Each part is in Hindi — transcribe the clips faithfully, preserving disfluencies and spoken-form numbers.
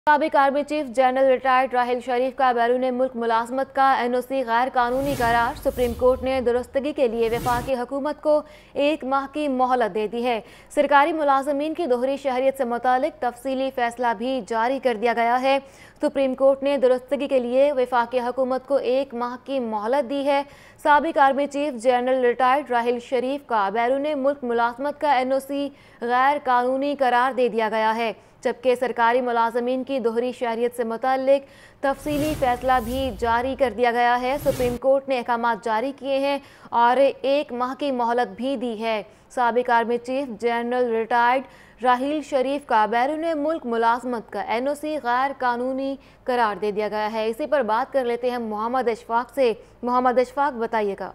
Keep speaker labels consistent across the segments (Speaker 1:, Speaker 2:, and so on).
Speaker 1: साबिक army chief general retired Raheel Sharif का बैरून मुल्क मुलाजमत का एन ओ सी गैर कानूनी करार। सुप्रीम कोर्ट ने दुरुस्तगी के लिए वफाकी हुकूमत को एक माह की मोहलत दे दी है। सरकारी मुलाजमीन की दोहरी शहरियत से मुतालिक तफसीली फैसला भी जारी कर दिया गया है। सुप्रीम कोर्ट ने दुरुस्तगी के लिए वफाकी हुकूमत को एक माह की मोहलत दी है। साबिक army chief general retired Raheel Sharif का बैरून मुल्क मुलाजमत का एन ओ सी गैर कानूनी करार दे दिया गया है, जबकि सरकारी मुलाजमीन की दोहरी शहरियत से मुतालिक तफसीली फैसला भी जारी कर दिया गया है। सुप्रीम कोर्ट ने अहकाम जारी किए हैं और एक माह की मोहलत भी दी है। साबिक army chief general retired Raheel Sharif का बैरून मुल्क मुलाजमत का एन ओ सी गैर कानूनी करार दे दिया गया है। इसी पर बात कर लेते हैं मोहम्मद अशफाक से। मोहम्मद अशफाक, बताइएगा।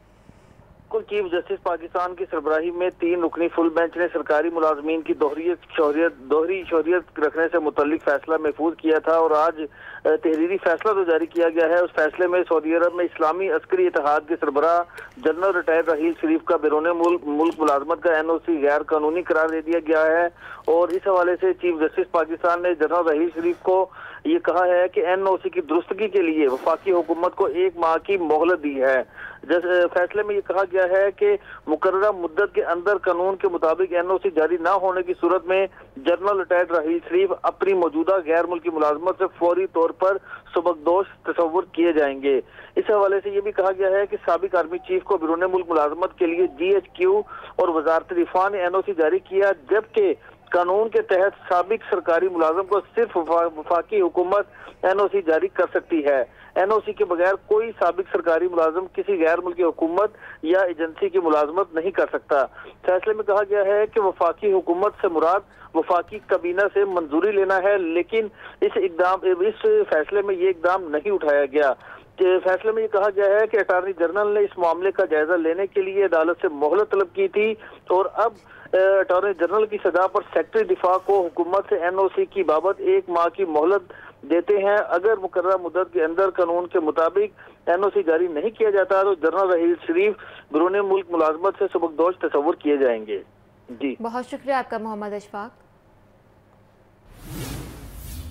Speaker 2: चीफ जस्टिस पाकिस्तान की सरबराही में तीन रुकनी फुल बेंच ने सरकारी मुलाजमीन की दोहरीत शौहरियत दोहरी शौहरियत रखने से मुतल्लिक फैसला महफूज किया था और आज तहरीरी फैसला जो जारी किया गया है, उस फैसले में सऊदी अरब में इस्लामी अस्करी इत्तेहाद के सरबराह जनरल रिटायर्ड राहील शरीफ का बैरून मुल्क मुल्क मुलाजमत का एन ओ सी गैर कानूनी करार दे दिया गया है। और इस हवाले से चीफ जस्टिस पाकिस्तान ने जनरल राहील शरीफ को ये कहा है कि एन ओ सी की दुरुस्तगी के लिए वफाकी हुकूमत को एक माह की मोहलत दी है। जैसे फैसले में ये कहा गया है कि मुकर्ररा मुद्दत के अंदर कानून के मुताबिक एन ओ सी जारी न होने की सूरत में जनरल रिटायर्ड राहील शरीफ अपनी मौजूदा गैर मुल्की मुलाजमत से फौरी तौर पर सबकदोश तस्वुर किए जाएंगे। इस हवाले से ये भी कहा गया है कि साबिक आर्मी चीफ को बैरून मुल्क मुलाजमत के लिए जी एच क्यू और वजारत दिफा ने एन ओ सी जारी किया, जबकि कानून के तहत साबिक सरकारी मुलाजम को सिर्फ वफाकी हुकूमत एन ओ सी जारी कर सकती है। एन ओ सी के बगैर कोई साबिक सरकारी मुलाजम किसी गैर मुल्की हुकूमत या एजेंसी की मुलाजमत नहीं कर सकता। फैसले में कहा गया है कि वफाकी हुकूमत से मुराद वफाकी काबीना से मंजूरी लेना है, लेकिन इस इकदाम इस फैसले में ये इकदाम नहीं उठाया गया। फैसले में ये कहा गया है कि अटॉर्नी जनरल ने इस मामले का जायजा लेने के लिए अदालत से मोहलत तलब की थी और अब अटॉर्नी जनरल की सजा पर सेक्रेटरी दिफा को हुकूमत से एन ओ सी की बाबत एक माह की मोहलत देते हैं। अगर मुकर्ररा मुद्दत के अंदर कानून के मुताबिक एन ओ सी जारी नहीं किया जाता तो जनरल राहील शरीफ बैरून मुल्क मुलाजमत से सबकदोश तस्वुर किए जाएंगे। जी,
Speaker 1: बहुत शुक्रिया आपका मोहम्मद अशफाक।